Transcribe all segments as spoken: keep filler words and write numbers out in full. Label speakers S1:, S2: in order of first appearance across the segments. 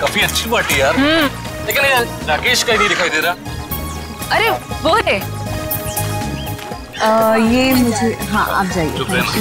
S1: काफी अच्छी पार्टी यार। लेकिन यार राकेश का ही नहीं दिखाई दे रहा।
S2: अरे वो है।
S3: आ, ये मुझे, हाँ आप जाइए।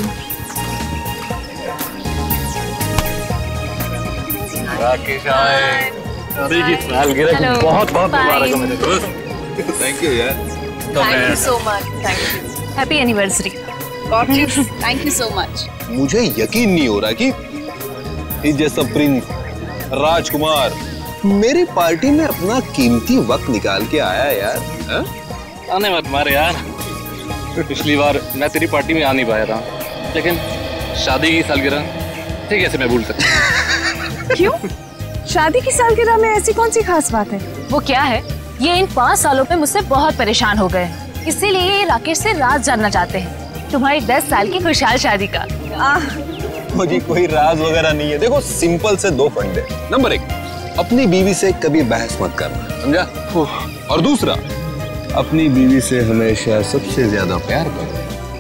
S1: राकेश आए। शादी की सालगिरह बहुत बहुत मुबारक हो मेरे दोस्त। थैंक यू यार।
S2: Thank you so much. Thank you. Happy anniversary.
S3: Thank you so much.
S4: मुझे यकीन नहीं हो रहा कि इस जैसा प्रिंस राजकुमार मेरी पार्टी में अपना कीमती वक्त निकाल के आया यार। हा?
S1: आने मत मारे यार। पिछली बार मैं तेरी पार्टी में आ नहीं पाया था, लेकिन शादी की सालगिरह ठीक है, ऐसे मैं भूल सकता।
S3: क्यों? शादी की सालगिरह में ऐसी कौन सी खास बात है?
S2: वो क्या है, ये इन पाँच सालों में मुझसे बहुत परेशान हो गए, इसीलिए ये राकेश से राज जानना चाहते हैं तुम्हारी दस साल की खुशहाल शादी का।
S4: मुझे कोई राज वगैरह नहीं है। देखो सिंपल से दो फंडे। नंबर एक, अपनी बीवी से कभी बहस मत करना, समझा? और दूसरा, अपनी बीवी से हमेशा सबसे ज्यादा प्यार करो।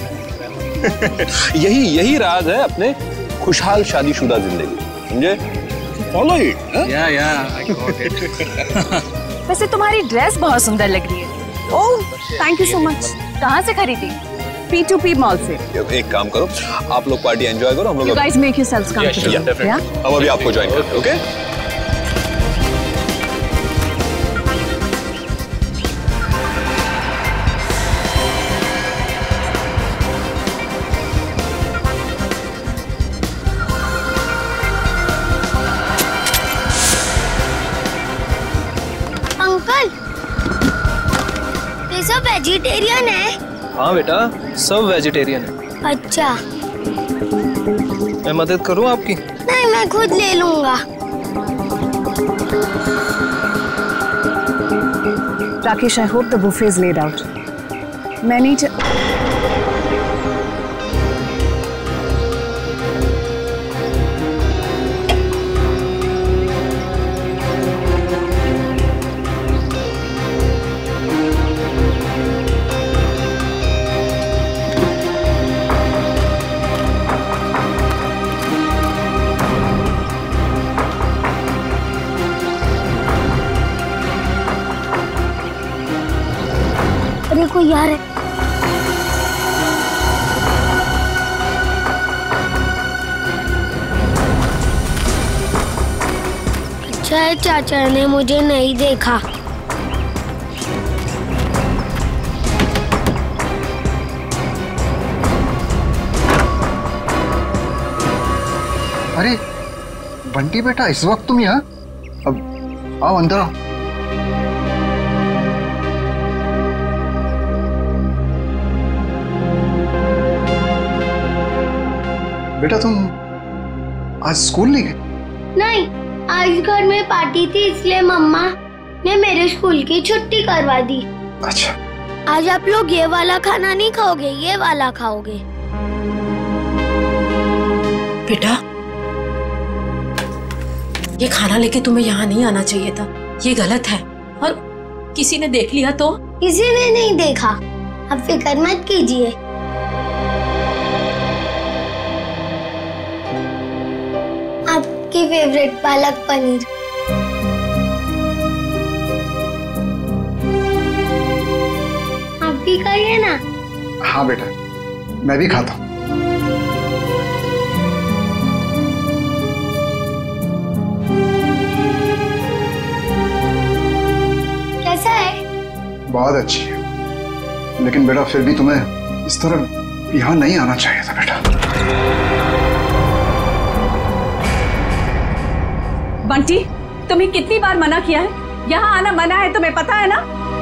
S4: यही यही राज है अपने खुशहाल शादीशुदा जिंदगी, समझे? Follow it.
S1: Yeah yeah I got it.
S2: वैसे तुम्हारी ड्रेस बहुत सुंदर लग रही है।
S3: Oh thank you so much.
S2: कहाँ से खरीदी?
S3: पी टू पी मॉल से।
S4: एक काम करो, आप लोग पार्टी एंजॉय करो, हम लोग
S3: You guys make yourselves comfortable. Yeah?
S4: हम अभी आपको ज्वाइन करते हैं, ओके?
S5: अंकल, ये सब वेजिटेरियन है?
S6: हाँ बेटा, सब वेजिटेरियन है।
S5: अच्छा।
S6: मैं मदद करूँ आपकी?
S5: नहीं, मैं खुद ले लूंगा।
S3: Rakesh, I hope the buffet is laid out. मैं नहीं च...
S5: अरे कोई यार है। अच्छा है चाचा ने मुझे नहीं देखा।
S7: अरे बंटी बेटा, इस वक्त तुम यहाँ? अब आओ अंदर आओ। बेटा तुम आज स्कूल नहीं गए?
S5: नहीं, आज घर में पार्टी थी इसलिए मम्मा ने मेरे स्कूल की छुट्टी करवा दी।
S7: अच्छा।
S5: आज आप लोग ये वाला खाना नहीं खाओगे, ये वाला खाओगे।
S8: बेटा, ये खाना लेके तुम्हें यहाँ नहीं आना चाहिए था, ये गलत है। और किसी ने देख लिया तो?
S5: किसी ने नहीं देखा, अब फिक्र मत कीजिए। आपकी फेवरेट पालक पनीर। आप भी खाइए ना।
S7: हाँ बेटा, मैं भी खाता हूँ।
S5: कैसा है?
S7: बहुत अच्छी है, लेकिन बेटा फिर भी तुम्हें इस तरह यहाँ नहीं आना चाहिए था बेटा।
S3: बंटी, तुम्हें कितनी बार मना किया है? यहाँ आना मना है, तुम्हें पता है ना?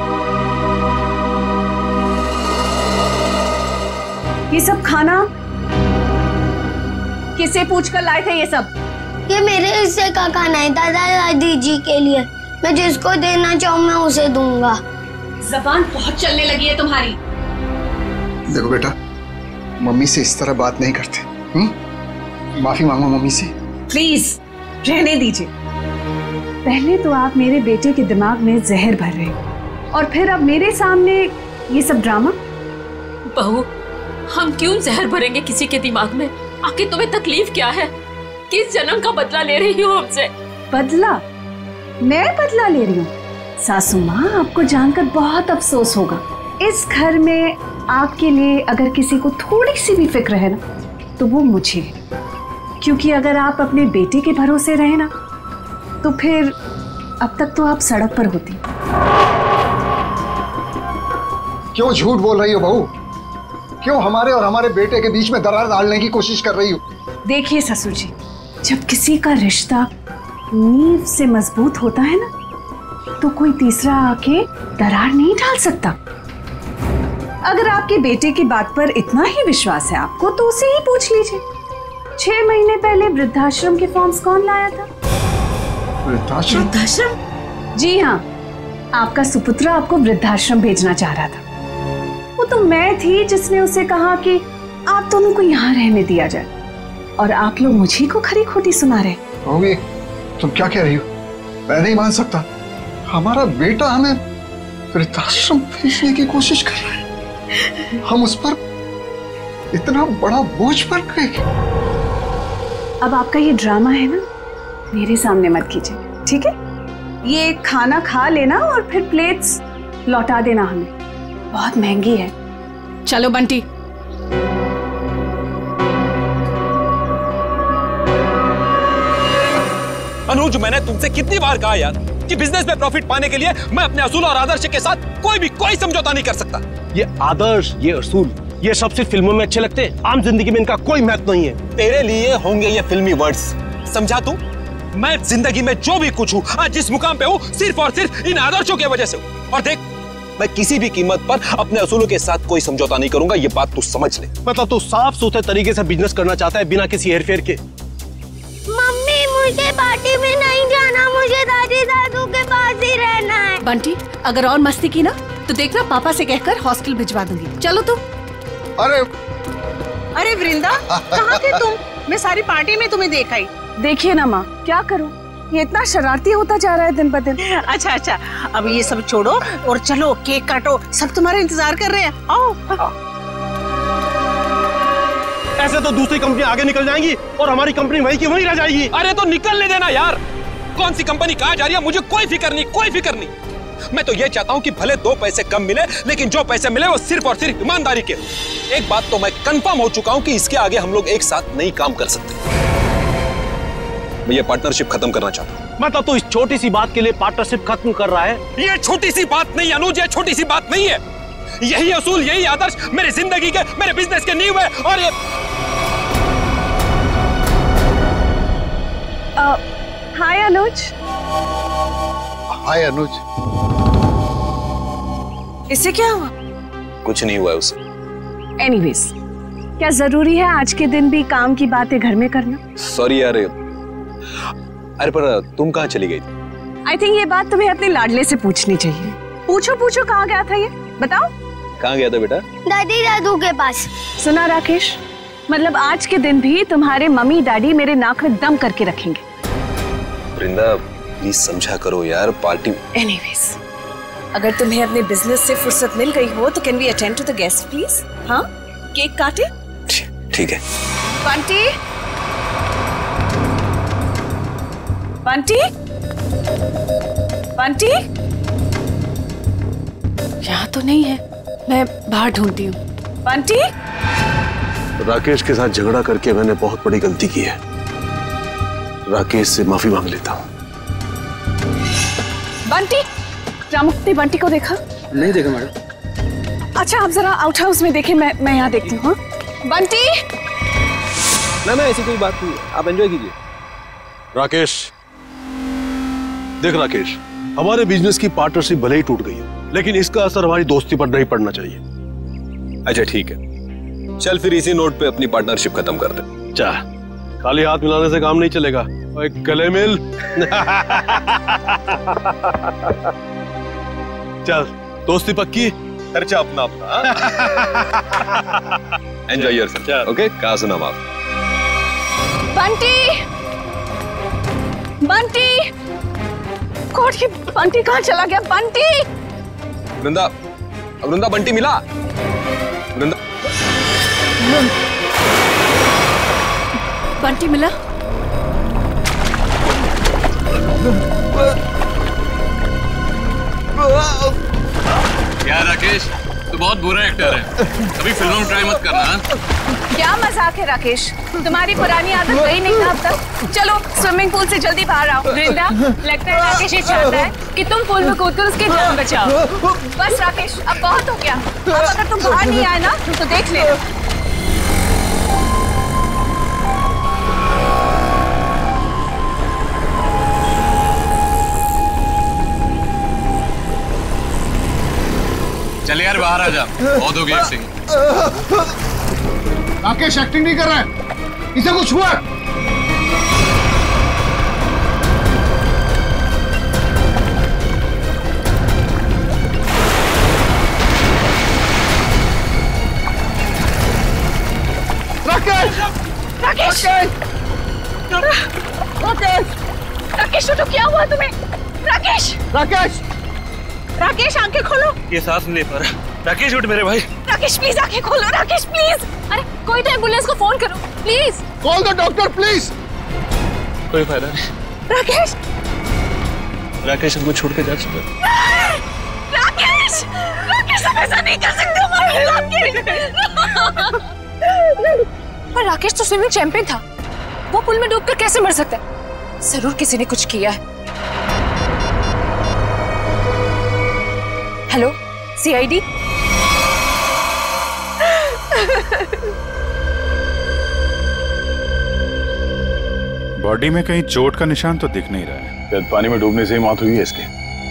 S3: ये सब खाना किससे पूछकर लाए थे ये सब?
S5: ये मेरे हिस्से का खाना है, दादा दादी जी के लिए। मैं जिसको देना चाहूँ मैं उसे दूंगा।
S3: जबान बहुत चलने लगी है तुम्हारी।
S7: देखो बेटा, मम्मी से इस तरह बात नहीं करते। हुँ? माफी मांगो मम्मी से।
S3: प्लीज रहने दीजिए। पहले तो आप मेरे बेटे के दिमाग में जहर भर रहे हो और फिर अब मेरे सामने ये सब ड्रामा।
S8: बहू, हम क्यों जहर भरेंगे किसी के दिमाग में? आखिर तुम्हें तकलीफ क्या है? किस जन्म का बदला ले रही हो हमसे?
S3: बदला? मैं बदला ले रही हूँ? सासू माँ, आपको जानकर बहुत अफसोस होगा। इस घर में आपके लिए अगर किसी को थोड़ी सी भी फिक्र है ना, तो वो मुझे है। क्योंकि अगर आप अपने बेटे के भरोसे रहे ना, तो फिर अब तक तो आप सड़क पर होती।
S7: क्यों झूठ बोल रही हो बहू? क्यों हमारे और हमारे बेटे के बीच में दरार डालने की कोशिश कर रही हो?
S3: देखिए ससुर जी, जब किसी का रिश्ता नींव से मजबूत होता है ना, तो कोई तीसरा आके दरार नहीं डाल सकता। अगर आपके बेटे की बात पर इतना ही विश्वास है आपको, तो उसे ही पूछ लीजिए। छह महीने पहले वृद्धाश्रम के फॉर्म्स कौन लाया था?
S7: वृद्धाश्रम?
S8: वृद्धाश्रम?
S3: जी हाँ, आपका सुपुत्र आपको वृद्धाश्रम भेजना चाह रहा था। वो तो मैं थी जिसने उसे कहा कि आप दोनों को यहाँ रहने दिया जाए, और आप लोग मुझे को खरी खोटी सुना रहे।
S7: बहू, तुम क्या कह रही हो? मैं नहीं मान सकता। हमारा बेटा हमें वृद्धाश्रम भेजने की कोशिश कर रहा है। हम उस पर इतना बड़ा बोझ पर गए।
S3: अब आपका ये ड्रामा है ना, मेरे सामने मत कीजिए, ठीक है? ये खाना खा लेना और फिर प्लेट्स लौटा देना हमें, बहुत महंगी है।
S8: चलो बंटी।
S4: अनुज, मैंने तुमसे कितनी बार कहा यार कि बिजनेस में प्रॉफिट पाने के लिए मैं अपने असूल और आदर्श के साथ कोई भी कोई समझौता नहीं कर सकता।
S9: ये आदर्श, ये असूल, ये सब सिर्फ फिल्मों में अच्छे लगते हैं, आम जिंदगी में इनका कोई महत्व नहीं है।
S4: तेरे लिए होंगे ये फिल्मी वर्ड्स, समझा तू? मैं जिंदगी में जो भी कुछ हूँ, आज जिस मुकाम पे हूँ, सिर्फ और सिर्फ इन आदर्शों की वजह से हूँ। और देख, मैं किसी भी कीमत पर अपने असूलों के साथ कोई समझौता नहीं करूंगा, ये बात तू समझ ले।
S9: मतलब तू साफ सुथरे तरीके से बिजनेस करना चाहता है, बिना किसी हेरफेर के।
S5: मम्मी, मुझे पार्टी में नहीं जाना, मुझे दादी दादू के पास ही रहना है।
S8: बंटी, अगर और मस्ती की ना, तो देखना पापा से कहकर हॉस्टल भिजवा दूंगी। चलो तुम।
S7: अरे
S10: अरे वृंदा, कहाँ थे तुम? मैं सारी पार्टी में तुम्हें देखा ही।
S3: देखिए ना माँ, क्या करूं, ये इतना शरारती होता जा रहा है दिन ब दिन।
S10: अच्छा अच्छा, अब ये सब छोड़ो और चलो केक काटो, सब तुम्हारा इंतजार कर रहे हैं। आओ।
S9: ऐसे तो दूसरी कंपनी आगे निकल जाएंगी और हमारी कंपनी वहीं की वहीं रह जाएगी।
S4: अरे तो निकलने देना यार, कौन सी कंपनी कहाँ जा रही है मुझे कोई फिक्र नहीं, कोई फिक्र नहीं। मैं तो ये चाहता हूँ कि भले दो पैसे कम मिले, लेकिन जो पैसे मिले वो सिर्फ और सिर्फ ईमानदारी के। एक बात तो मैं कंफर्म हो चुका हूँ कि इसके आगे हम लोग एक साथ नहीं काम कर सकते। मैं ये पार्टनरशिप खत्म करना चाहता हूँ।
S9: मतलब तो इस छोटी सी बात के लिए पार्टनरशिप खत्म कर रहा है?
S4: ये छोटी सी बात नहीं अनुज, ये छोटी सी बात नहीं है। यही असूल, यही आदर्श मेरी जिंदगी के, मेरे बिजनेस के नींव है। और ये
S3: हाय अनुज।
S7: हाय अनुज।
S3: इससे क्या हुआ?
S4: कुछ नहीं हुआ उसे।
S3: एनीवेज, क्या जरूरी है आज के दिन भी काम की बातें घर में करना?
S4: सॉरी यार। अरे पर तुम कहाँ चली गई?
S3: आई थिंक ये बात तुम्हें अपने लाडले से पूछनी चाहिए। पूछो पूछो, कहाँ गया था ये, बताओ।
S4: कहाँ गया था बेटा?
S5: दादी दादू के पास।
S3: सुना राकेश, मतलब आज के दिन भी तुम्हारे मम्मी डैडी मेरे नाक में दम करके रखेंगे।
S4: वृंदा, प्लीज समझा करो यार, पार्टी।
S3: एनीवेज, अगर तुम्हें अपने बिजनेस से फुर्सत मिल गई हो तो can we attend to the guest please? हाँ, केक काटे?
S4: ठीक है।
S3: बंटी, बंटी, बंटी, यहाँ तो नहीं है, मैं बाहर ढूंढती हूँ। बंटी।
S9: राकेश के साथ झगड़ा करके मैंने बहुत बड़ी गलती की है। राकेश से माफी मांग लेता हूँ।
S3: बंटी, रामुक्ति बंटी को देखा?
S6: नहीं देखा मैडम।
S3: अच्छा, आप जरा आउट हाउस में देखें, मैं मैं यहाँ देखती हूँ। बंटी।
S6: ना ना, ऐसी कोई बात नहीं, आप एंजॉय कीजिए।
S9: राकेश, देख राकेश, हमारे बिजनेस की पार्टनरशिप भले ही टूट गई है, लेकिन इसका असर हमारी दोस्ती पर नहीं पड़ना चाहिए।
S4: अच्छा ठीक है, चल फिर इसी नोट पे अपनी पार्टनरशिप खत्म कर दे।
S9: चा, खाली हाथ मिलाने से काम नहीं चलेगा, और एक गले मिल। चल, दोस्ती पक्की,
S4: खर्चा अपना अपना। Enjoy yourself. ओके, कहाँ सुना आप?
S3: बंटी, बंटी, गॉड, ये बंटी कहाँ चला गया? बंटी।
S4: वृंदा, वृंदा, बंटी मिला? वृंदा,
S8: बंटी मिला?
S1: यार राकेश, तू बहुत बुरा एक्टर है, कभी फिल्मों में ट्राई मत करना।
S2: क्या मजाक है राकेश, तुम्हारी पुरानी आदत गई नहीं ना अब तक। चलो स्विमिंग पूल से जल्दी बाहर आओ। वृंदा, लगता है राकेश ये चाहता है कि तुम पूल में कूदकर उसकी जान बचाओ। बस राकेश, अब बहुत हो गया। अब अगर तुम बाहर नहीं आए ना तो देख लेना।
S1: चल यार बाहर आ जा, बहुत हो गई एक्टिंग।
S7: राकेश एक्टिंग नहीं कर रहा है, इसे कुछ हुआ।
S2: राकेश! राकेश! राकेश! राकेश तो क्या हुआ तुम्हें? राकेश!
S7: राकेश!
S2: राकेश आंखें खोलो।
S1: ये सांस नहीं ले पा रहा। राकेश उठ मेरे भाई।
S2: राकेश प्लीज आंखें खोलो। राकेश प्लीज। अरे कोई तो एम्बुलेंस को फोन करो please.
S7: Call the doctor please.
S1: कोई फायदा नहीं।
S2: राकेश!
S1: राकेश हमको छोड़ के जा चुका।
S2: राकेश! राकेश हम ऐसा नहीं कर सकते हमारे राकेश। पर राकेश तो स्विमिंग चैंपियन था, वो पुल में डूबकर कैसे मर सकता है? जरूर किसी ने कुछ किया है। Hello CID.
S11: बॉडी में कहीं चोट का निशान तो दिख नहीं रहा है।
S9: शायद पानी में डूबने से ही मौत हुई है इसकी।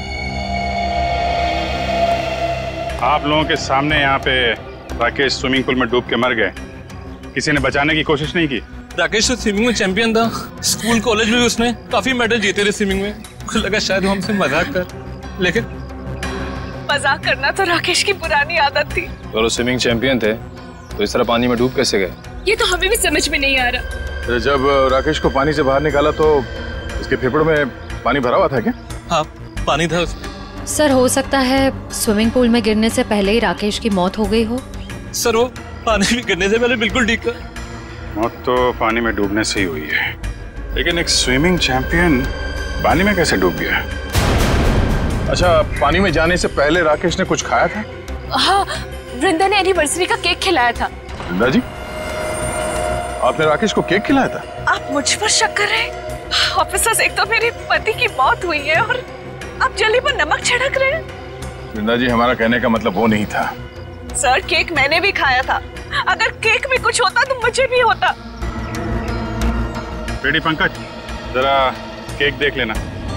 S11: आप लोगों के सामने यहाँ पे राकेश स्विमिंग पूल में डूब के मर गए, किसी ने बचाने की कोशिश नहीं की?
S1: राकेश तो स्विमिंग में चैंपियन था, स्कूल कॉलेज में भी उसने काफी मेडल जीते थे स्विमिंग में। मुझे लगा शायद वो हमसे मजाक कर, लेकिन
S2: मजाक करना तो राकेश की पुरानी आदत थी।
S4: तो स्विमिंग चैंपियन थे तो इस तरह पानी में डूब कैसे गए?
S2: ये तो हमें भी समझ में नहीं आ रहा।
S9: जब राकेश को पानी से बाहर निकाला तो उसके फेफड़ों में पानी भरा हुआ था क्या?
S1: हाँ पानी था उसमें।
S12: सर हो सकता है स्विमिंग पूल में गिरने से पहले ही राकेश की मौत हो गई हो।
S1: सर वो पानी में गिरने से पहले बिल्कुल ठीक था।
S11: मौत तो पानी में डूबने से ही हुई है, लेकिन एक स्विमिंग चैंपियन पानी में कैसे डूब गया?
S9: अच्छा, पानी में जाने से पहले राकेश ने कुछ खाया था?
S2: हाँ, वृंदा ने एनिवर्सरी का केक खिलाया था।
S9: वृंदा जी, आपने राकेश को केक खिलाया था?
S2: आप मुझ पर शक कर रहे हैं? ऑफिसर्स, एक तो मेरे पति की मौत हुई है और आप जली पर नमक छिड़क रहे हैं।
S9: वृंदा जी, हमारा कहने का मतलब वो नहीं था।
S2: सर केक मैंने भी खाया था, अगर केक में कुछ होता तो मुझे भी होता।
S11: बेटी पंकज, जरा केक देख लेना।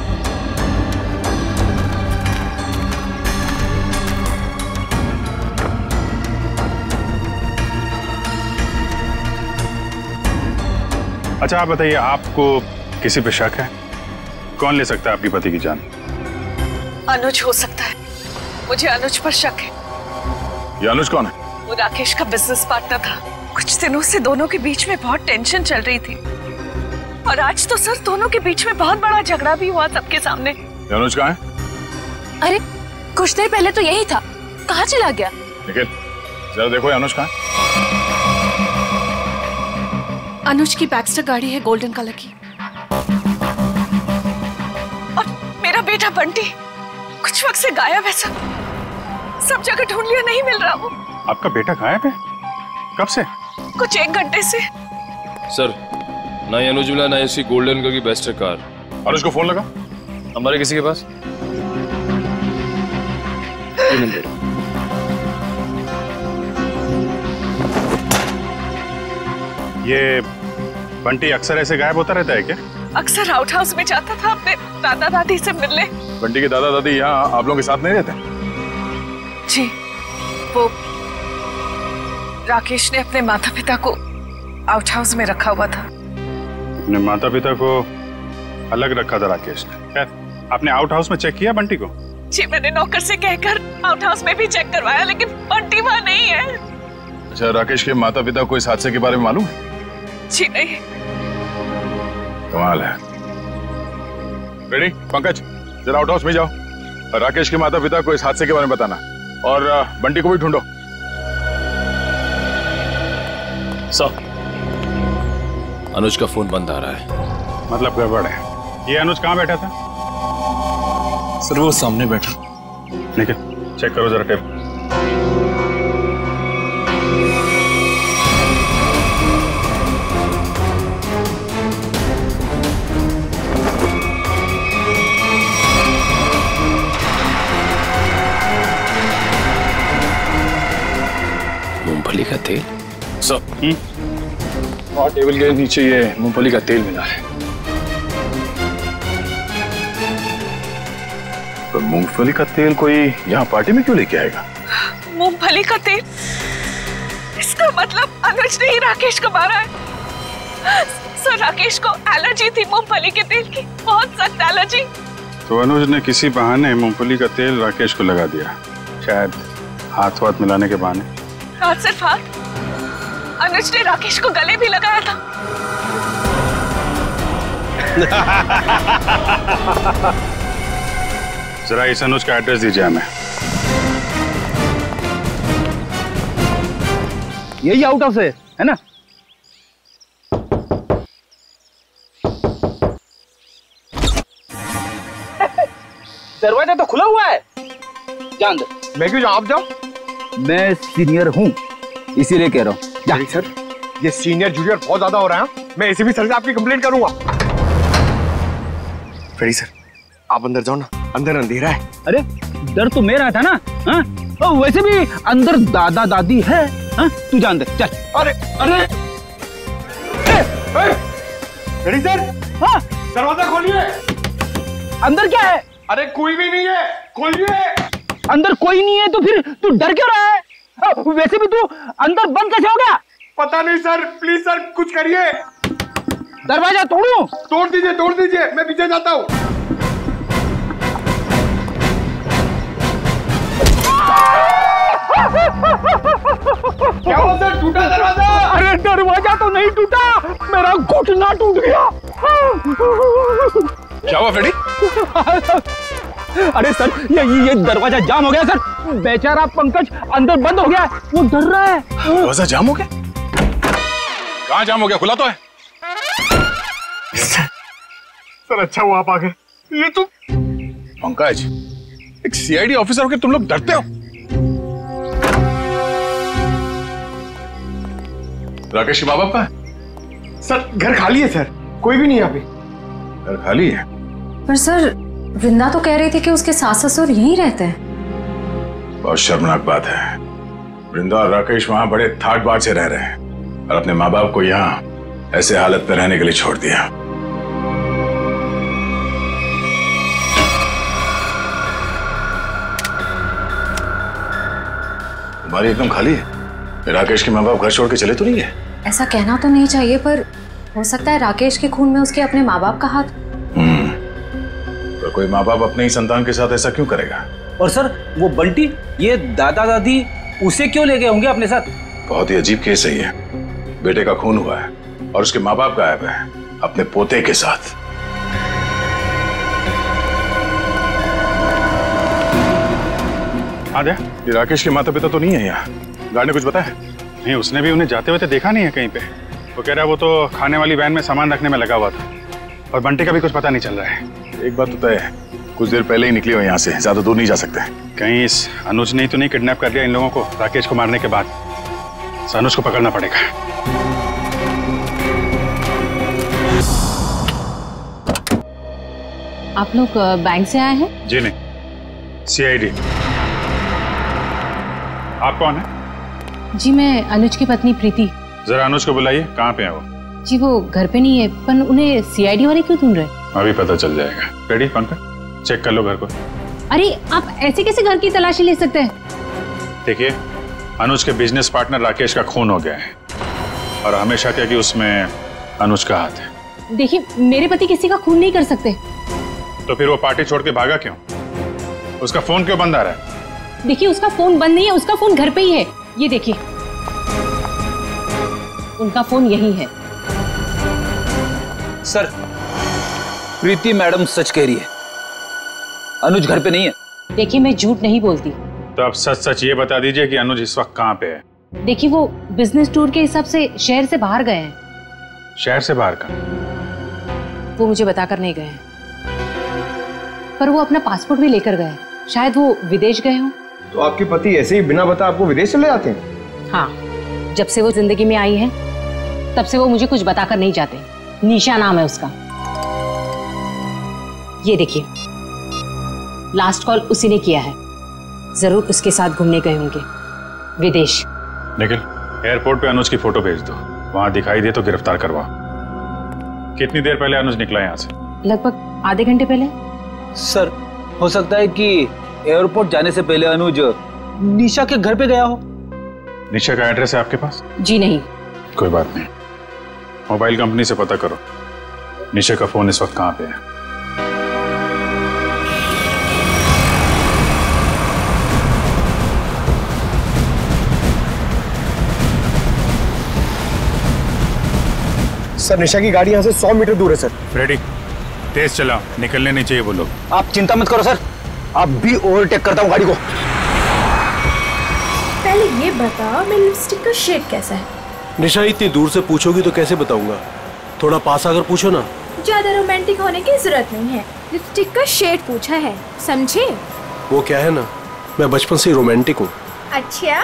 S11: अच्छा आप बताइए, आपको किसी पे शक है? कौन ले सकता है आपकी पति की जान?
S2: अनुज हो सकता है, मुझे अनुज पर शक है।
S9: ये अनुज कौन है?
S2: वो राकेश का बिजनेस पार्टनर था। कुछ दिनों से दोनों के बीच में बहुत टेंशन चल रही थी और आज तो सर दोनों के बीच में बहुत बड़ा झगड़ा भी हुआ सबके सामने।
S9: ये अनुज कहाँ है?
S2: अरे कुछ देर पहले तो यही था, कहाँ चला गया?
S9: लेकिन जरा देखो ये अनुज कहाँ है?
S2: अनुज की बैक्स्टर गाड़ी है गोल्डन कलर की। और मेरा बेटा बंटी कुछ वक्त से गायब है सर, सब जगह ढूंढ लिया, नहीं मिल रहा वो।
S11: आपका बेटा गायब है? कब से?
S2: कुछ एक घंटे से।
S4: सर, ना ही अनुज मिला, ना इसकी गोल्डन कलर की बेस्टर कार।
S9: अनुज को फोन लगा
S4: हमारे किसी के पास? ये नंबर।
S11: ये बंटी अक्सर ऐसे गायब होता रहता है क्या?
S2: अक्सर आउट हाउस में जाता था अपने दादा दादी से मिलने।
S9: बंटी के दादा दादी यहाँ आप लोगों के साथ नहीं रहते?
S2: जी, वो राकेश ने अपने माता पिता को आउट हाउस में रखा हुआ था।
S11: अपने माता पिता को अलग रखा था राकेश ने? खैर, आपने आउट हाउस में चेक किया बंटी को?
S2: जी, मैंने नौकर से कहकर आउट हाउस में भी चेक करवाया, लेकिन बंटी वहाँ नहीं है।
S9: अच्छा, राकेश के माता पिता को इस हादसे के बारे में मालूम है?
S2: जी नहीं।
S9: कमाल है। रेडी पंकज, जरा आउट हाउस में जाओ और राकेश के माता पिता को इस हादसे के बारे में बताना, और बंटी को भी ढूंढो।
S4: सर, अनुज का फोन बंद आ रहा है।
S11: मतलब गड़बड़ है। ये अनुज कहाँ बैठा था?
S1: सर वो सामने बैठा।
S11: चेक करो जरा टेप।
S1: मूंगफली का तेल सर, और टेबल के नीचे ये मूंगफली का तेल मिला है।
S11: तो मूंगफली का तेल कोई यहाँ पार्टी में क्यों लेके आएगा?
S2: मूंगफली का तेल? इसका मतलब अनुज ने ही राकेश को मारा है। सर, राकेश को एलर्जी थी मूंगफली के तेल की, बहुत सख्त एलर्जी।
S11: तो अनुज ने किसी बहाने मूंगफली का तेल राकेश को लगा दिया, शायद हाथ वाथ मिलाने के बहाने।
S2: हाथ सिर्फ हाथ, अनुज ने राकेश को गले भी लगाया था।
S11: जरा इस अनुज का एड्रेस दीजिए हमें।
S13: यही आउट हाउस है, है ना? दरवाजा तो खुला हुआ है। जान दो।
S6: मैं क्यों जाऊं? आप जाओ।
S13: मैं सीनियर हूँ, इसीलिए कह रहा हूँ। जा।
S6: सर, ये सीनियर जूनियर बहुत ज्यादा हो रहा है। मैं एसीपी सर से आपकी कंप्लेंट करूंगा। फ्रेडी सर, आप अंदर जाओ ना, अंदर अंधेरा है।
S13: अरे डर तो मेरा था ना। हाँ? और वैसे भी अंदर दादा दादी है। हाँ? तू जा अंदर चल।
S6: अरे अरे फ्रेडी सर,
S13: हाँ?
S6: दरवाजा खोलिए।
S13: अंदर क्या है?
S6: अरे कोई भी नहीं है, खोलिए।
S13: अंदर कोई नहीं है तो फिर तू डर क्यों रहा है? वैसे भी तू अंदर बंद कैसे हो गया?
S6: पता नहीं सर, प्लीज सर कुछ करिए।
S13: दरवाजा तोड़ूं?
S6: तोड़ दीजिए, तोड़ दीजिए, मैं पीछे जाता हूँ। क्या हुआ सर, टूटा दरवाजा?
S13: अरे दरवाजा तो नहीं टूटा, मेरा घुटना टूट गया।
S1: क्या हुआ फ्रेडी?
S13: अरे सर, ये ये दरवाजा जाम हो गया सर। बेचारा पंकज अंदर बंद हो गया, वो डर रहा है।
S11: दरवाजा जाम हो गया?
S1: कहाँ जाम हो गया? खुला तो है।
S6: सर अच्छा हुआ आप आ गए। ये तो
S11: पंकज, एक सीआईडी ऑफिसर होकर तुम लोग डरते हो? राकेश के माँ बाप कहाँ है?
S6: सर घर खाली है सर, कोई भी नहीं यहाँ पे।
S11: घर खाली है?
S12: पर सर, वृंदा तो कह रही थी कि उसके सास ससुर यहीं रहते हैं।
S11: बहुत शर्मनाक बात है। वृंदा और राकेश वहां बड़े ठाट बाट से रह रहे हैं और अपने माँ बाप को यहाँ ऐसे हालत में रहने के लिए छोड़ दिया। तुम्हारी एकदम खाली है। राकेश के माँ बाप घर छोड़ के चले तो नहीं है?
S12: ऐसा कहना तो नहीं चाहिए, पर हो सकता है राकेश के खून में उसके अपने माँ बाप का हाथ।
S11: हम्म, पर कोई माँ बाप अपने ही संतान के साथ ऐसा क्यों करेगा?
S13: और सर वो बंटी, ये दादा दादी उसे क्यों ले गए होंगे अपने साथ?
S11: बहुत ही अजीब केस है ये। बेटे का खून हुआ है और उसके माँ बाप गायब है अपने पोते के साथ।
S14: आद्या, ये राकेश के माता पिता तो नहीं है यहाँ? गार्ड ने कुछ बताया?
S11: नहीं, उसने भी उन्हें जाते हुए तो देखा नहीं है कहीं पे। वो कह रहा है वो तो खाने वाली वैन में सामान रखने में लगा हुआ था और बंटी का भी कुछ पता नहीं चल रहा है।
S14: एक बात तो तय है, कुछ देर पहले ही निकले हो यहाँ से, ज्यादा दूर नहीं जा सकते।
S11: कहीं इस अनुज ने तो नहीं किडनैप कर लिया इन लोगों को राकेश को मारने के बाद? इस अनुज को पकड़ना पड़ेगा।
S12: आप लोग बैंक से आए हैं?
S11: जी नहीं, सीआईडी। आप कौन है?
S12: जी मैं अनुज की पत्नी प्रीति।
S11: जरा अनुज को बुलाइए, कहाँ पे है वो?
S12: जी वो घर पे नहीं है, पर उन्हें सीआईडी वाले क्यों ढूंढ रहे?
S11: अभी पता चल जाएगा। रेडी पंकज, चेक कर लो घर को।
S12: अरे आप ऐसे कैसे घर की तलाशी ले सकते हैं?
S11: देखिए, अनुज के बिजनेस पार्टनर राकेश का खून हो गया है और हमेशा क्या कि उसमें अनुज का हाथ है।
S12: देखिए, मेरे पति किसी का खून नहीं कर सकते।
S11: तो फिर वो पार्टी छोड़ के भागा क्यों? उसका फोन क्यों बंद आ रहा है?
S12: देखिए, उसका फोन बंद नहीं है, उसका फोन घर पे ही है। ये देखिए, उनका फोन यही है।
S13: सर, प्रीति मैडम सच कह रही है, अनुज घर पे नहीं है।
S12: देखिए, मैं झूठ नहीं बोलती।
S11: तो आप सच सच ये बता दीजिए कि अनुज इस वक्त कहाँ पे है?
S12: देखिए, वो बिजनेस टूर के हिसाब से शहर से बाहर गए हैं।
S11: शहर से बाहर का?
S12: वो मुझे बताकर नहीं गए, पर वो अपना पासपोर्ट भी लेकर गए। शायद वो विदेश गए हों।
S15: तो आपके पति ऐसे ही बिना बता आपको विदेश चले जाते हैं?
S16: हाँ, जब से वो जिंदगी में आई है तब से वो मुझे कुछ बताकर नहीं जाते। निशा नाम है उसका। ये देखिए, लास्ट कॉल उसी ने किया है। जरूर उसके साथ घूमने गए होंगे विदेश।
S11: निखिल, एयरपोर्ट पे अनुज की फोटो भेज दो, वहां दिखाई दे तो गिरफ्तार करवा। कितनी देर पहले अनुज निकला यहाँ से?
S16: लगभग आधे घंटे पहले।
S13: सर, हो सकता है कि एयरपोर्ट जाने से पहले अनुज निशा के घर पे गया हो।
S11: निशा का एड्रेस है आपके पास?
S16: जी नहीं।
S11: कोई बात नहीं, मोबाइल कंपनी से पता करो निशा का फोन इस वक्त कहाँ पे है।
S15: सर, निशा की गाड़ी यहाँ से सौ मीटर दूर है सर।
S11: फ्रेडी, तेज चलाओ, निकलने नहीं चाहिए वो लोग।
S13: आप चिंता मत करो सर, आप भी ओवरटेक करता हूँ गाड़ी को।
S17: पहले ये बता, मेरी लिपस्टिक का शेड कैसा है?
S9: निशा, इतनी दूर से पूछोगी तो कैसे बताऊंगा? थोड़ा पास आकर पूछो ना।
S17: ज्यादा रोमांटिक होने की जरूरत नहीं है, लिपस्टिक का शेड पूछा है, समझे?
S9: वो क्या है ना, मैं बचपन से रोमांटिक हूँ।
S17: अच्छा।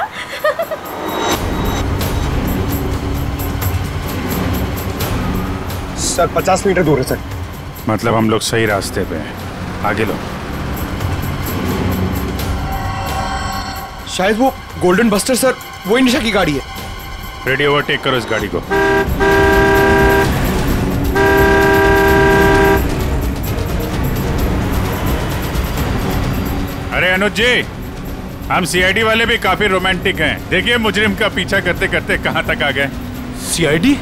S15: सर, पचास मीटर दूर है सर।
S11: मतलब हम लोग सही रास्ते पे हैं, आगे लो।
S15: शायद वो गोल्डन बस्टर सर, वही निशा की गाड़ी है।
S11: रेडी, ओवरटेक करो इस गाड़ी को। अरे अनुज जी, हम सीआईडी वाले भी काफी रोमांटिक हैं। देखिए मुजरिम का पीछा करते करते कहां तक आ गए।
S9: सीआईडी?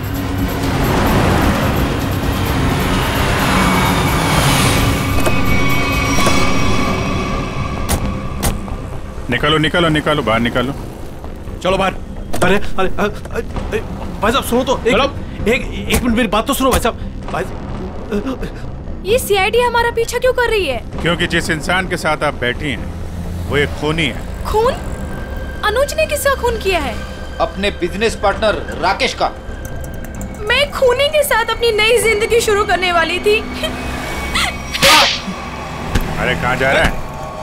S11: निकालो निकालो निकालो, बाहर निकालो।
S9: चलो बाहर। अरे अरे, अरे, अरे भाई साहब सुनो तो, एक एक, एक मिनट मेरी बात तो सुनो भाई साहब। भाई,
S17: ये सीआईडी हमारा पीछा क्यों कर रही है?
S11: क्योंकि जिस इंसान के साथ आप बैठी हैं वो एक खूनी है।
S17: खून? अनुज ने किसका खून किया है?
S18: अपने बिजनेस पार्टनर राकेश का।
S17: मैं खूनी के साथ अपनी नई जिंदगी शुरू करने वाली थी।
S11: अरे कहाँ जा रहा है?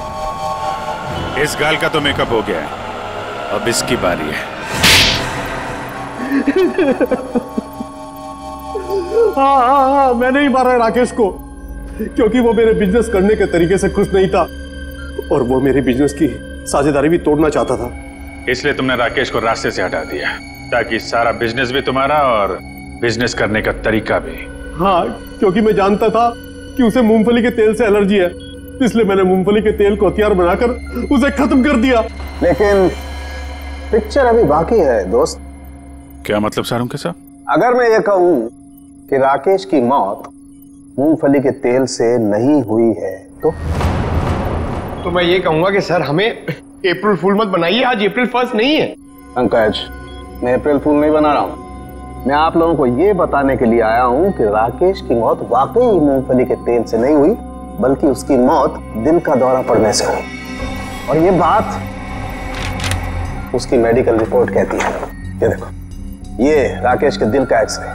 S11: इस गाल का तो मेकअप हो गया है, अब इसकी बारी है।
S9: हाँ हाँ हाँ, मैंने ही मारा है राकेश को, क्योंकि वो मेरे बिजनेस करने के तरीके से खुश नहीं था और वो मेरे बिजनेस की साझेदारी भी तोड़ना चाहता था।
S11: इसलिए तुमने राकेश को रास्ते से हटा दिया ताकि सारा बिजनेस भी तुम्हारा और बिजनेस करने का तरीका भी।
S9: हाँ, क्योंकि मैं जानता था कि उसे मूंगफली के तेल से एलर्जी है, इसलिए मैंने मूंगफली के तेल को हथियार बनाकर उसे खत्म कर दिया।
S19: लेकिन पिक्चर अभी बाकी है दोस्त।
S11: क्या मतलब सारुंके साहब?
S19: अगर मैं ये कहूं कि राकेश की मौत मूंगफली के तेल से नहीं हुई है तो
S15: तो मैं ये कहूंगा कि सर हमें अप्रैल फूल मत बनाइए, आज अप्रैल फर्स्ट नहीं है।
S19: पंकज, मैं अप्रैल फूल नहीं बना रहा हूं। मैं आप लोगों को ये बताने के लिए आया हूं कि राकेश की मौत वाकई मूंगफली के तेल से नहीं हुई, बल्कि उसकी मौत दिल का दौरा पड़ने से हुई। और ये बात उसकी मेडिकल रिपोर्ट कहती है। ये देखो, ये राकेश के दिल का एक्सरे।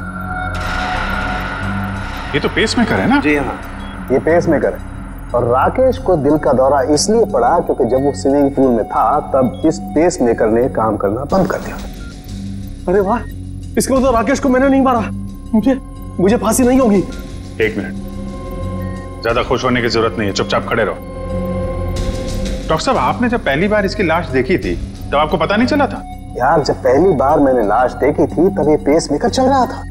S11: ये तो पेसमेकर है ना?
S19: जी हाँ, ये पेसमेकर है। और राकेश को दिल का दौरा इसलिए पड़ा क्योंकि जब वो स्विमिंग पूल में था तब इस पेसमेकर ने काम करना बंद कर दिया।
S9: अरे वाह, इसका मतलब राकेश को मैंने नहीं मारा, मुझे मुझे फांसी नहीं होगी।
S11: एक मिनट, ज्यादा खुश होने की जरूरत नहीं है, चुपचाप खड़े रहो। डॉक्टर साहब, आपने जब पहली बार इसकी लाश देखी थी तब आपको पता नहीं चला था?
S19: यार, जब पहली बार मैंने लाश देखी थी तब ये पेसमेकर चल रहा था।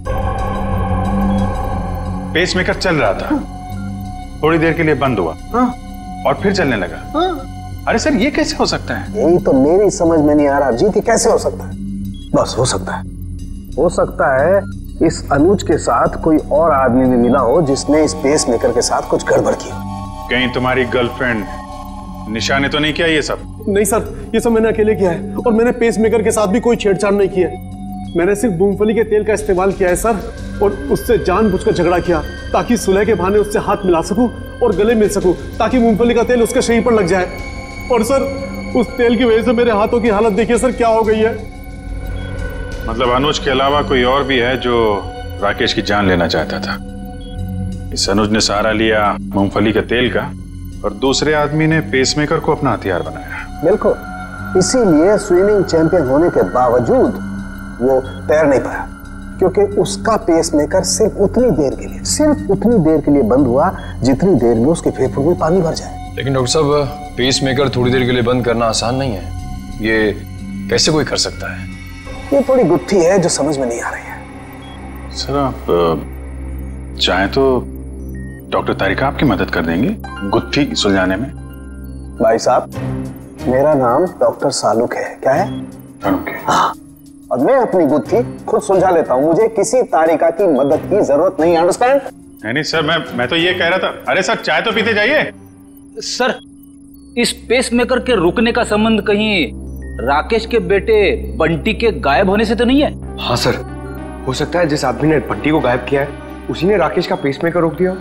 S11: पेसमेकर चल रहा था? थोड़ी देर के लिए बंद हुआ
S19: हाँ।
S11: और फिर चलने लगा?
S19: हाँ।
S11: अरे सर, ये कैसे हो सकता है?
S19: यही तो मेरी समझ में नहीं आ रहा जी, कैसे हो सकता है? बस हो सकता है, हो सकता है इस अनुज के साथ कोई और आदमी भी मिला हो जिसने इस पेसमेकर के साथ कुछ गड़बड़ की।
S11: कहीं तुम्हारी गर्लफ्रेंड निशा ने तो नहीं किया ये सब?
S9: नहीं सर, ये सब मैंने अकेले किया है और मैंने पेसमेकर के साथ भी कोई छेड़छाड़ नहीं किया है। मैंने सिर्फ मूंगफली के तेल का इस्तेमाल किया है सर, और उससे जानबूझकर झगड़ा किया ताकि सुलह के बहाने उससे हाथ मिला सकूं और गले मिल सकूं, ताकि मूंगफली का तेल उसके शरीर पर लग जाए। और सर, उस तेल की वजह से मेरे हाथों की हालत देखिए सर क्या हो गई है।
S11: मतलब अनुज के अलावा कोई और भी है जो राकेश की जान लेना चाहता था? इस अनुज ने सहारा लिया मूंगफली के तेल का और दूसरे आदमी ने पेसमेकर को अपना हथियार बनाया।
S19: बिल्कुल, इसीलिए स्विमिंग चैंपियन होने के बावजूद वो तैर नहीं पाया, क्योंकि उसका पेसमेकर सिर्फ उतनी देर के लिए सिर्फ उतनी देर के लिए बंद हुआ जितनी देर में उसके फेफड़ों में पानी भर जाए।
S4: लेकिन डॉक्टर साहब, पेसमेकर थोड़ी देर के लिए बंद करना आसान नहीं है। ये कैसे कोई कर सकता है?
S19: ये थोड़ी गुत्थी है जो समझ में नहीं आ रही है।
S11: सर आप चाहें तो डॉक्टर तारिका आपकी मदद कर देंगे गुत्थी सुलझाने में।
S19: भाई साहब, मेरा नाम डॉक्टर सालुक है। क्या है? हाँ, और मैं अपनी गुत्थी खुद सुलझा लेता हूँ। मुझे किसी तारिका की मदद की जरूरत नहीं। अंडरस्टैंड?
S11: नहीं नहीं सर, मैं मैं तो ये कह रहा था। अरे सर, चाय तो पीते जाइए।
S13: सर, इस पेसमेकर के रुकने का संबंध कहीं राकेश के बेटे बंटी के गायब होने से तो नहीं है?
S15: हाँ सर, हो सकता है जिस आदमी ने बंटी को गायब किया है उसी ने राकेश का पेसमेकर रोक दिया।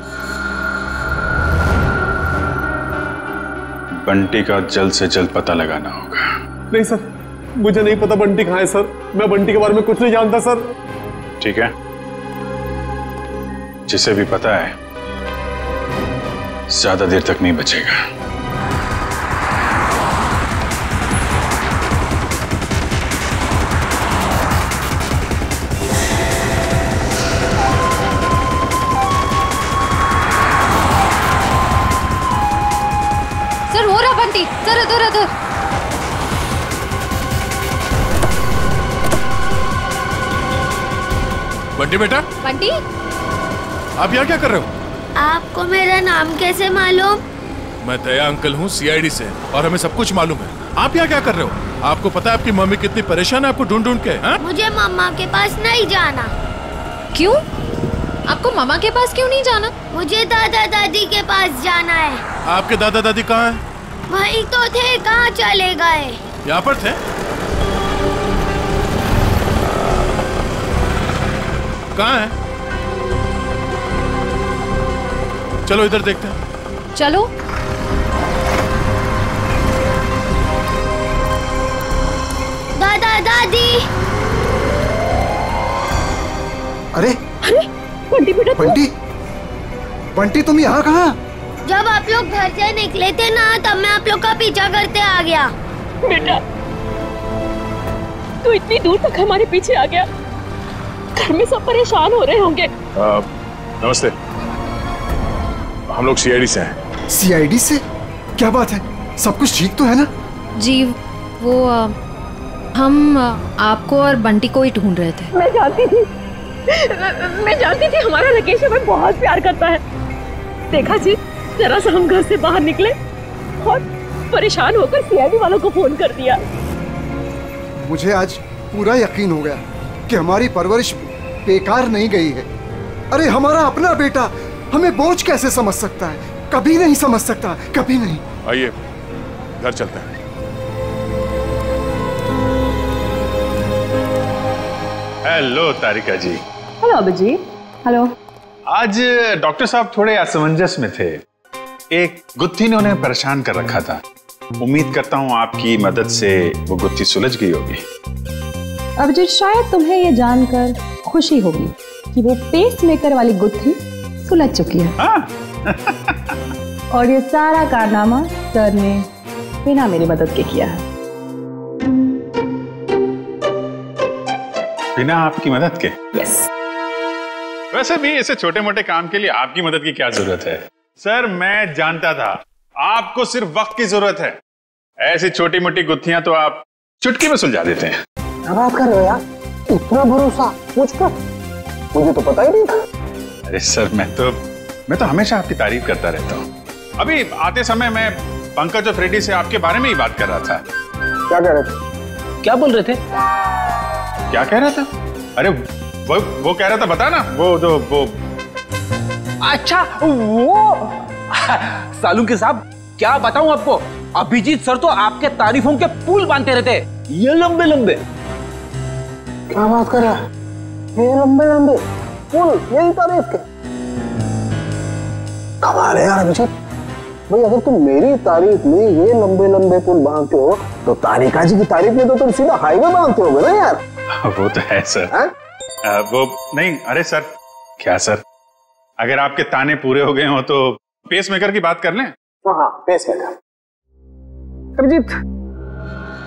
S11: बंटी का जल्द से जल्द पता लगाना होगा।
S9: नहीं सर, मुझे नहीं पता बंटी कहाँ है सर। मैं बंटी के बारे में कुछ नहीं जानता सर।
S11: ठीक है, जिसे भी पता है ज्यादा देर तक नहीं बचेगा।
S12: सर, हो रहा बंटी। सर, इधर इधर।
S20: बंटी बेटा।
S12: बंटी,
S20: आप यहाँ क्या कर रहे हो?
S5: आपको मेरा नाम कैसे मालूम?
S20: मैं दया अंकल हूँ सीआईडी से, और हमें सब कुछ मालूम है। आप यहाँ क्या कर रहे हो? आपको पता है आपकी मम्मी कितनी परेशान है आपको ढूंढ ढूंढ के? हा?
S5: मुझे मम्मा के पास नहीं जाना।
S12: क्यों? आपको मम्मा के पास क्यों नहीं जाना?
S5: मुझे दादा दादी के पास जाना है।
S20: आपके दादा दादी कहाँ हैं?
S5: वहीं तो थे, कहाँ चले गए?
S20: यहाँ पर थे। कहाँ है? चलो इधर देखते हैं।
S12: चलो।
S5: दादा दादी।
S7: अरे
S5: अरे बंटी बेटा,
S7: बंटी बंटी तुम यहाँ कहाँ?
S5: जब आप लोग घर से निकले थे ना, तब मैं आप लोग का पीछा करते आ गया।
S16: बेटा, तू इतनी दूर तक हमारे पीछे आ गया। घर में सब परेशान हो रहे होंगे।
S11: नमस्ते, हम लोग सीआईडी से हैं।
S7: सीआईडी से? क्या बात है? सब कुछ ठीक तो है ना?
S12: जी, वो आ, हम आ, आपको और बंटी को ही ढूंढ रहे थे।
S16: मैं जानती थी मैं जानती थी हमारा राकेश हमें बहुत प्यार करता है। देखा जी, जरा सा हम घर से बाहर निकले और परेशान होकर सीआईडी वालों को फोन कर दिया।
S7: मुझे आज पूरा यकीन हो गया कि हमारी परवरिश बेकार नहीं गई है। अरे हमारा अपना बेटा हमें बोझ कैसे समझ सकता है? कभी नहीं समझ सकता, कभी नहीं।
S11: आइए घर चलते हैं। Hello Tarika ji.
S16: Hello Abhijeet. Hello.
S11: आज डॉक्टर साहब थोड़े असमंजस में थे। एक गुत्थी ने उन्हें परेशान कर रखा था। उम्मीद करता हूँ आपकी मदद से वो गुत्थी सुलझ गई होगी।
S16: अभिजीत, शायद तुम्हें ये जानकर खुशी होगी कि वो पेसमेकर वाली गुत्थी सुलझ चुकी है। और ये सारा कारनामा सर ने बिना मेरी मदद के किया है।
S11: बिना आपकी मदद के?
S16: यस।
S11: वैसे भी ऐसे छोटे मोटे काम के लिए आपकी मदद की क्या जरूरत है? सर, मैं जानता था आपको सिर्फ वक्त की जरूरत है। ऐसी छोटी मोटी गुत्थियां तो आप चुटकी में सुलझा देते हैं।
S19: क्या बात कर रहे हो यार? इतना भरोसा मुझ पर? मुझे तो पता ही नहीं था।
S11: अरे सर, मैं तो मैं तो हमेशा आपकी तारीफ करता रहता हूँ। अभी आते समय मैं पंकज और फ्रेडी से आपके बारे में ही बात कर रहा था।
S19: क्या कह रहे थे?
S13: क्या बोल रहे थे?
S11: क्या कह रहा था? अरे वो वो कह रहा था, बता ना, वो जो वो
S13: अच्छा वो सालू के साहब, क्या बताऊं आपको, अभिजीत सर तो आपके तारीफों के पुल बांधते रहते, ये लंबे लंबे।
S19: क्या बात कर रहा है? ये लंबे लंबे पुल, यही तारीफ के? कमाल है यार अभिजीत भाई, अगर तुम मेरी तारीफ में ये लंबे लंबे पुल बांधते हो तो तारिका जी की तारीफ में तो तुम सीधा हाईवे बांधते होगे ना यार।
S11: वो तो है सर। आ, वो नहीं, अरे सर, क्या सर, अगर आपके ताने पूरे हो गए हो तो पेसमेकर की बात कर लें।
S19: हाँ, पेसमेकर। अभिजीत,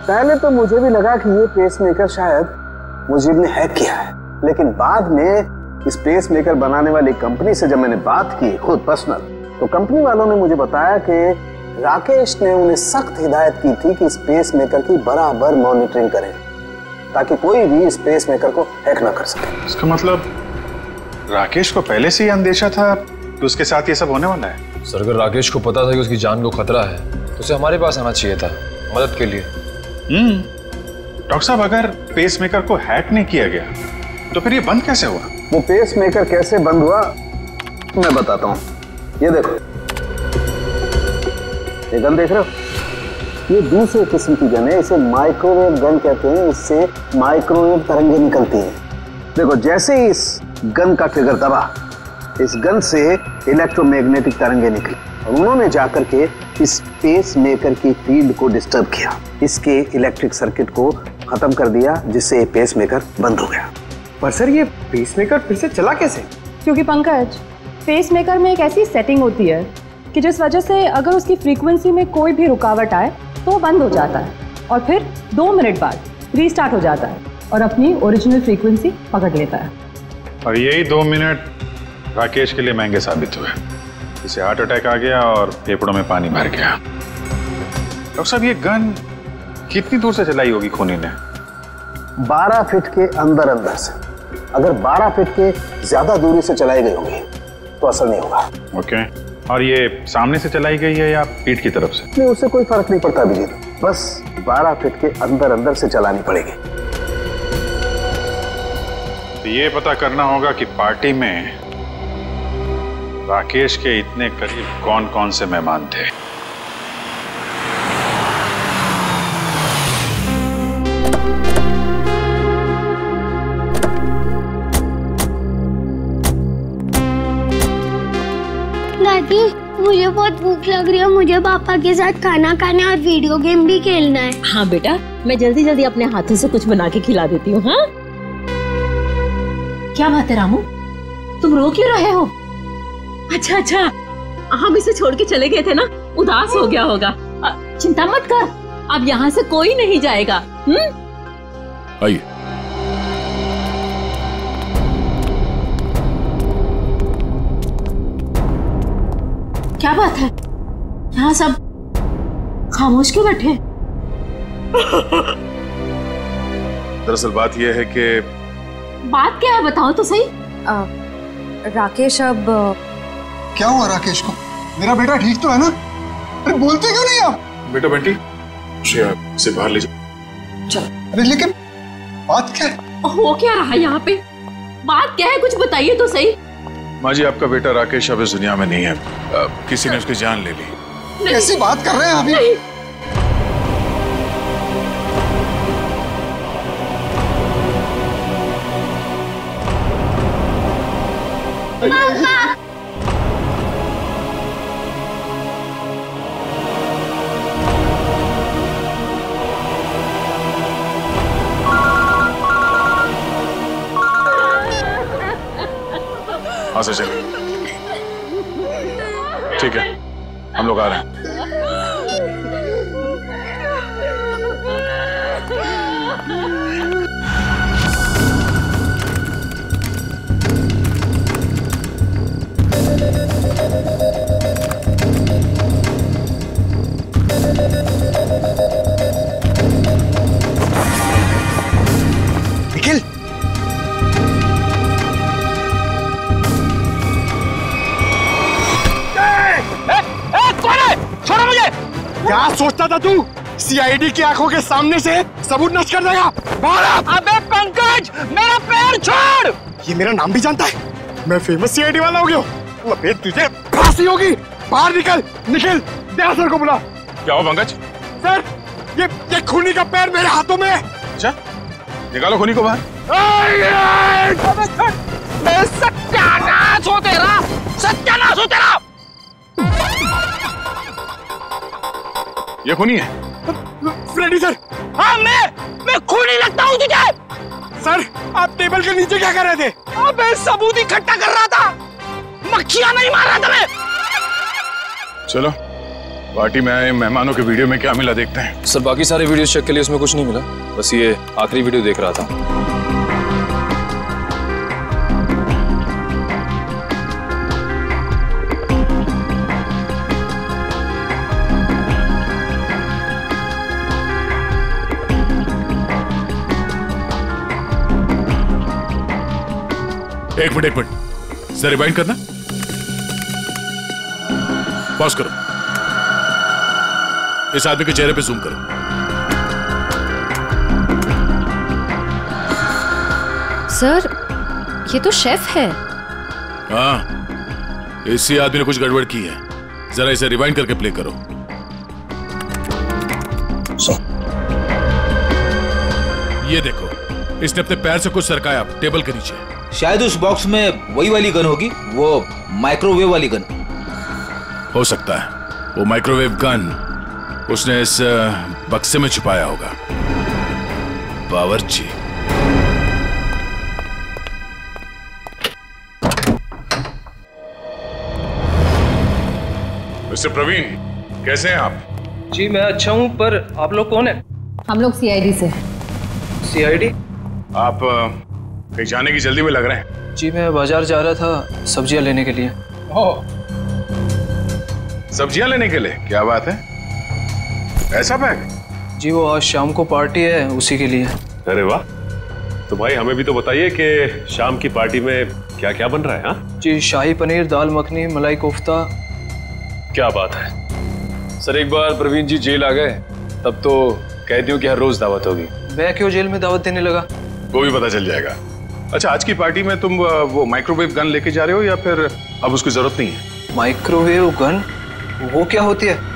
S19: पहले तो मुझे भी लगा कि ये पेसमेकर शायद मुजीब ने हैक किया है, लेकिन बाद में इस पेसमेकर बनाने वाली कंपनी से जब मैंने बात की खुद पर्सनल, तो कंपनी वालों ने मुझे बताया कि राकेश ने उन्हें सख्त हिदायत की थी कि इस पेसमेकर की बराबर मॉनिटरिंग करें ताकि कोई भी इस पेसमेकर को हैक ना कर सके।
S11: इसका मतलब राकेश को पहले से ही अंदेशा था कि उसके साथ ये सब होने वाला है।
S21: सर अगर राकेश को पता था कि उसकी जान को खतरा है तो उसे हमारे पास आना चाहिए था मदद के लिए।
S11: हम्म डॉक्टर साहब, अगर पेसमेकर को हैक नहीं किया गया तो फिर ये बंद कैसे हुआ?
S19: वो पेसमेकर कैसे बंद हुआ मैं बताता हूँ। ये देखो, ये गन देख रहे हो? ये दूसरे किस्म की गन है, इसे माइक्रोवेव गन कहते हैं। इससे माइक्रोवेव तरंगे निकलती हैं। देखो, जैसे ही इस गन का ट्रिगर दबा, इस गन से इलेक्ट्रोमैग्नेटिक तरंगे निकली और उन्होंने जाकर के इस पेसमेकर की फील्ड को डिस्टर्ब किया, इसके इलेक्ट्रिक सर्किट को खत्म कर दिया, जिससे ये पेसमेकर बंद हो गया।
S15: पर सर ये पेसमेकर फिर से चला कैसे?
S22: क्योंकि पंकज, पेसमेकर में एक ऐसी सेटिंग होती है कि जिस वजह से अगर उसकी फ्रीक्वेंसी में कोई भी रुकावट आए तो वो बंद हो जाता है और फिर दो मिनट बाद रीस्टार्ट हो जाता है और अपनी ओरिजिनल फ्रीक्वेंसी पकड़ लेता है।
S11: और यही दो मिनट राकेश के लिए महंगे साबित हुए। इसे हार्ट अटैक आ गया और फेफड़ों में पानी भर गया। डॉक्टर साहब, ये गन कितनी दूर से चलाई होगी खूनी ने?
S19: बारह फीट के अंदर अंदर से। अगर बारह फीट के ज्यादा दूरी से चलाई गई होगी तो असर नहीं होगा।
S11: ओके, और ये सामने से चलाई गई है या पीठ की तरफ से?
S19: नहीं, उससे कोई फर्क नहीं पड़ता अभिजीत, बस बारह फीट के अंदर अंदर से चलानी पड़ेगी।
S11: तो ये पता करना होगा कि पार्टी में राकेश के इतने करीब कौन कौन से मेहमान थे।
S5: दादी, मुझे बहुत भूख लग रही है। मुझे पापा के साथ खाना खाना और वीडियो गेम भी खेलना है।
S16: हाँ बेटा, मैं जल्दी जल्दी अपने हाथों से कुछ बना के खिला देती हूँ। हाँ, क्या बात है रामू, तुम रो क्यों रहे हो? अच्छा अच्छा, हम इसे छोड़ के चले गए थे ना, उदास हो गया होगा। चिंता मत कर, अब यहाँ से कोई नहीं जाएगा। हम्म,
S20: आइए।
S16: क्या बात है, यहाँ सब खामोश क्यों बैठे?
S20: दरअसल बात यह है कि
S16: बात क्या है, बताओ तो सही।
S12: आ, राकेश अब
S7: क्या हुआ राकेश को? मेरा बेटा ठीक तो है ना? अरे बोलते क्यों नहीं आप?
S20: बेटा बंटी, उसे बाहर ले जाओ।
S16: चल।
S7: अरे लेकिन बात क्या है?
S16: हो क्या रहा है यहाँ पे? बात क्या है, कुछ बताइए तो सही।
S20: माँ जी, आपका बेटा राकेश अब इस दुनिया में नहीं है। आ, किसी ने उसकी जान ले ली।
S7: कैसी बात कर रहे हैं अभी?
S16: नहीं।
S20: हाँ सर, चलिए। ठीक है, हम लोग आ रहे हैं।
S7: निखिल,
S15: छोड़ो मुझे। क्या सोचता था तू? सीआईडी की आंखों के सामने से सबूत नष्ट कर देगा? अबे पंकज, मेरा पैर छोड़। ये मेरा नाम भी जानता है, मैं फेमस सीआईडी वाला हो गया हूँ। अबे तुझे फांसी होगी। बाहर निकल, निखिल, दया सर को बुला।
S20: क्या हो पंकज?
S15: सर, ये ये खूनी का पैर मेरे हाथों में है।
S20: अच्छा, निकालो खूनी को बाहर।
S15: सत्यानाश हो तेरा, सत्यानाश हो तेरा।
S20: ये खूनी है?
S15: Freddie sir. हाँ, मैं मैं खूनी लगता हूँ तुझे? सर, आप टेबल के नीचे क्या कर रहे थे? अबे सबूत इकट्ठा कर रहा था, मक्खियां नहीं मार रहा था मैं।
S20: चलो,
S14: पार्टी में आए मेहमानों के वीडियो में क्या मिला देखते हैं।
S21: सर बाकी सारे वीडियो चेक के लिए उसमें कुछ नहीं मिला, बस ये आखिरी वीडियो देख रहा था।
S20: एक मिनट एक मिनट सर, रिवाइंड करना, पॉज करो, इस आदमी के चेहरे पे जूम करो।
S12: सर ये तो शेफ है।
S20: हाँ, इसी आदमी ने कुछ गड़बड़ की है, जरा इसे रिवाइंड करके प्ले करो। ये देखो, इसने अपने पैर से कुछ सरकाया टेबल के नीचे।
S18: शायद उस बॉक्स में वही वाली गन होगी, वो माइक्रोवेव वाली गन।
S20: हो सकता है वो माइक्रोवेव गन उसने इस बक्से में छुपाया होगा। बावर्ची।
S14: मिस्टर प्रवीण, कैसे हैं आप?
S3: जी मैं अच्छा हूं, पर आप लोग कौन है?
S22: हम लोग सीआईडी से।
S3: सीआईडी?
S14: आप कहीं जाने की जल्दी में लग रहे हैं।
S3: जी मैं बाजार जा रहा था सब्जियां लेने के लिए।
S14: ओह, सब्जियां लेने के लिए? क्या बात है, ऐसा बैग?
S3: जी वो आज शाम को पार्टी है, उसी के लिए।
S10: अरे वाह, तो भाई हमें भी तो बताइए कि शाम की पार्टी में क्या क्या बन रहा है। हाँ
S3: जी, शाही पनीर, दाल मखनी, मलाई कोफ्ता।
S10: क्या बात है
S21: सर। एक बार प्रवीण जी जेल आ गए तब तो कैदियों की हर रोज दावत होगी।
S3: मैं क्यों जेल में दावत देने लगा?
S14: वो भी पता चल जाएगा। अच्छा, आज की पार्टी में तुम वो माइक्रोवेव गन लेके जा रहे हो या फिर अब उसकी जरूरत नहीं है?
S3: Microwave gun? वो क्या होती है?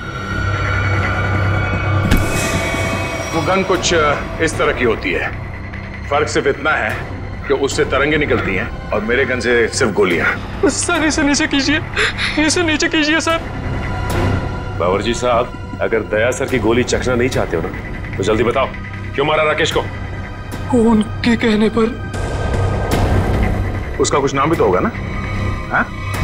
S14: वो गन कुछ इस तरह की होती है, फर्क सिर्फ इतना है कि उससे तरंगे निकलती हैं और मेरे गन से सिर्फ गोलियां।
S3: सर इसे नीचे कीजिए, इसे नीचे कीजिए सर।
S10: बावर्ची साहब, अगर दया सर की गोली चखना नहीं चाहते हो ना तो जल्दी बताओ क्यों मारा राकेश को?
S3: उनके कहने पर।
S14: उसका कुछ नाम भी तो होगा ना? हाँ?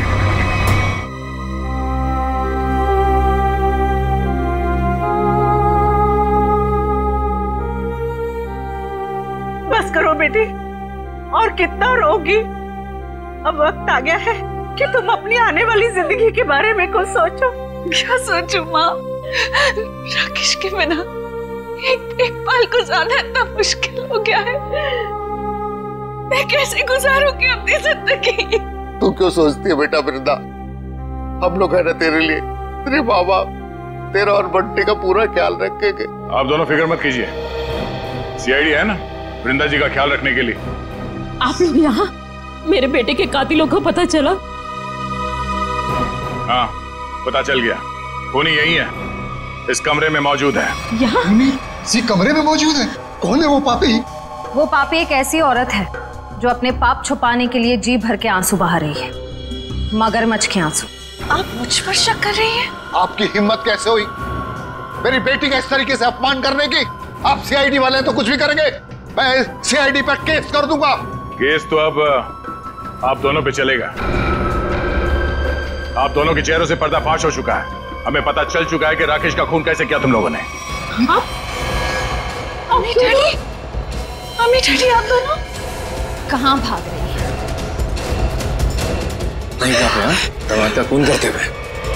S23: बस करो बेटी, और कितना रोगी। अब वक्त आ गया है कि तुम अपनी आने वाली जिंदगी के बारे में कुछ सोचो।
S2: क्या सोचूं माँ? राकेश के बिना एक एक पल गुजारना इतना मुश्किल हो गया है। मैं कैसे गुजारूंगी अपनी जिंदगी?
S19: तू क्यों सोचती है बेटा वृंदा? हम लोग है ना तेरे लिए, तेरे माँ बाप, तेरा और बंटी का पूरा ख्याल रखेंगे।
S14: आप दोनों फिक्र मत कीजिए, सीआईडी है ना वृंदा जी का ख्याल रखने के लिए।
S16: आप लोग यहाँ? मेरे बेटे के कातिलों को पता चला?
S14: हाँ पता चल गया, खूनी यही है, इस कमरे में मौजूद है।
S16: यहाँ?
S7: इसी कमरे में मौजूद है? कौन है वो पापी?
S12: वो पापी एक ऐसी औरत है जो अपने पाप छुपाने के लिए जी भर के आंसू बहा रही है, मगरमच्छ के आंसू।
S2: आप मुझ पर शक कर रही हैं?
S19: आपकी हिम्मत कैसे हुई मेरी बेटी का इस तरीके से अपमान करने की? आप सीआईडी वाले तो कुछ भी करेंगे, मैं सीआईडी पर केस कर दूंगा।
S14: केस तो अब आप दोनों पे चलेगा। आप दोनों के चेहरों से पर्दाफाश हो चुका है, हमें पता चल चुका है कि राकेश का खून कैसे किया तुम लोगों ने।
S2: अम्मी डैडी, अम्मी डैडी आप दोनों
S12: कहाँ भाग रही है?
S21: नहीं कहा टमाटर खून करते हुए।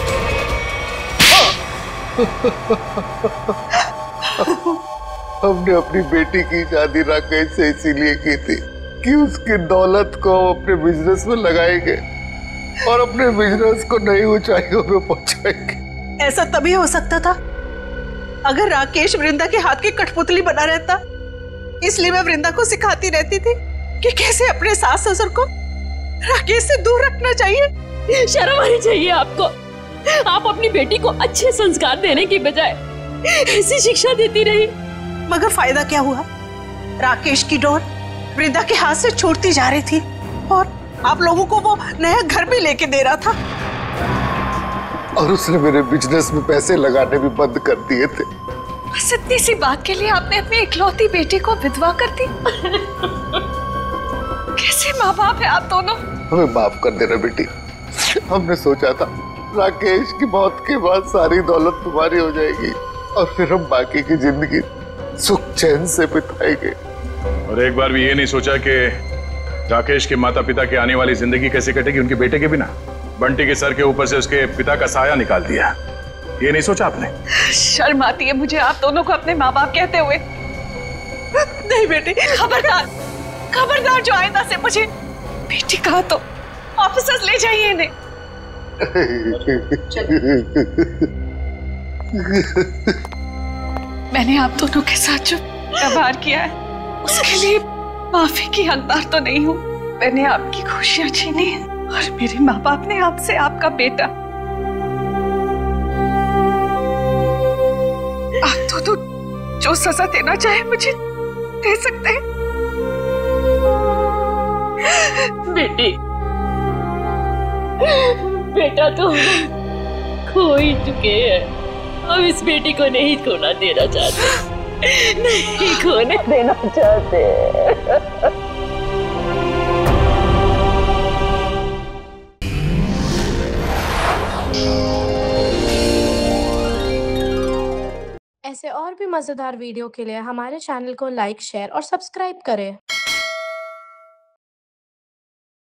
S19: हमने अपनी बेटी की शादी राकेश से इसीलिए की थी कि उसकी दौलत को हम अपने बिजनेस में लगाएंगे और अपने बिजनेस को नई ऊंचाइयों में पहुंचाएंगे।
S23: ऐसा तभी हो सकता था अगर राकेश वृंदा के हाथ की कठपुतली बना रहता। इसलिए मैं वृंदा को सिखाती रहती थी कि कैसे अपने सास ससुर को राकेश से दूर रखना चाहिए।
S16: शर्म आनी चाहिए आपको। आप अपनी बेटी को अच्छे संस्कार देने की बजाय ऐसी शिक्षा देती रही।
S23: मगर फायदा क्या हुआ? राकेश की डोर वृंदा के हाथ से छूटती जा रही थी और आप लोगों को वो नया घर भी लेके दे रहा था।
S19: और उसने मेरे बिजनेस में पैसे लगाने भी बंद कर दिए थे।
S2: बस इतनी सी बात के लिए आपने अपनी इकलौती बेटी को विधवा कर दी। कैसे माँ बाप है आप दोनों?
S19: हमें माफ कर देना बेटी, हमने सोचा था राकेश की मौत के बाद सारी दौलत तुम्हारी हो जाएगी और फिर हम बाकी की जिंदगी सुख चैन से बिताएंगे।
S14: और एक बार भी ये नहीं सोचा कि राकेश के माता पिता की आने वाली जिंदगी कैसे कटेगी उनके बेटे के बिना। बंटी के सर के ऊपर से उसके पिता का साया निकाल दिया, ये नहीं सोचा आपने?
S23: शर्म आती है मुझे आप दोनों को अपने माँ बाप कहते हुए। नहीं बेटी, खबरदार खबरदार, जो आइंदा से मुझे बेटी कहा तो ऑफिसर्स ले जाइए इन्हें। मैंने आप दोनों के साथ जो व्यवहार किया है उसके लिए माफी की हकदार तो नहीं हूँ। मैंने आपकी खुशियां छीनी है और मेरे माँ बाप ने आपसे आपका बेटा। आप दोनों जो सजा देना चाहे मुझे दे सकते हैं।
S16: बेटी, बेटा तो खो ही चुके हैं, हम इस बेटी को नहीं खोना देना चाहते, नहीं खोने देना चाहते।
S1: ऐसे और भी मजेदार वीडियो के लिए हमारे चैनल को लाइक, शेयर और सब्सक्राइब करें।